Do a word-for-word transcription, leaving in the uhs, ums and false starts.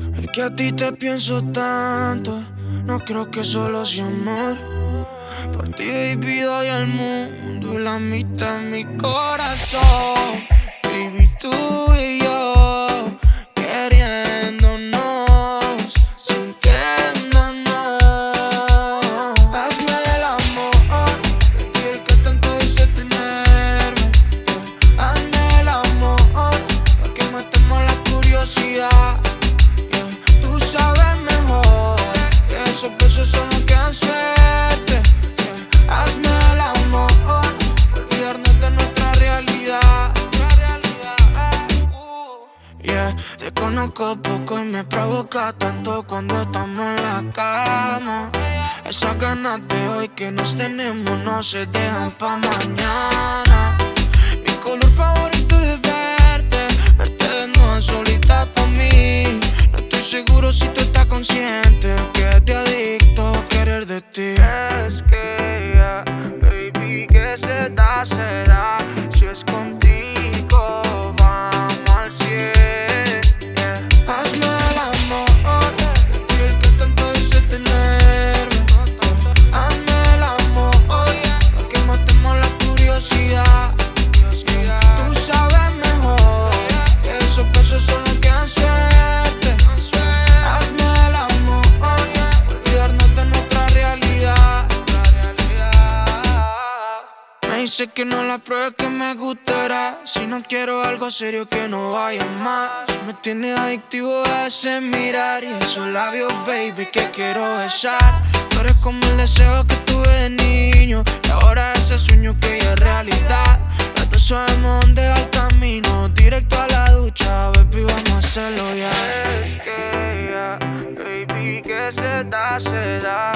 Es que a ti te pienso tanto, no creo que solo sea amor. Por ti, baby, doy el mundo y la mitad en mi corazón. Baby, tú y yo, queriéndonos, sintiéndonos. Hazme el amor, y el que tanto dice tenerme. Hazme el amor, pa' que matemos la curiosidad. Tú sabes mejor que esos besos son los que dan suerte. Hazme el amor, olvidarnos de nuestra realidad. Yeah, te conozco poco y me provoca tanto cuando estamos en la cama. Esas ganas de hoy que nos tenemos no se dejan pa' mañana. Mi color favorito es verte, verte desnuda solita pa' mí. No estoy seguro si tú estás consciente que te adicto a querer de ti. Es que ya, baby, que se da, se da. Si es contigo, vamos al cielo. Hazme el amor, y el que tanto dice tenerme. Hazme el amor, pa' que matemos la curiosidad. Tú sabes mejor que esos besos son los que dan suerte. Hazme el amor, olvidarnos de nuestra realidad. Me dice que no la pruebe, que me gustará. Si no quiero algo serio, que no vaya más. Me tiene adictivo a ese mirar y esos labios, baby, que quiero besar. Tú eres como el deseo que tuve de niño y ahora ese sueño que ya es realidad. Los dos sabemos dónde va el camino, directo a la ducha, baby, vamos a hacerlo ya. Es que ya, baby, que se da, se da.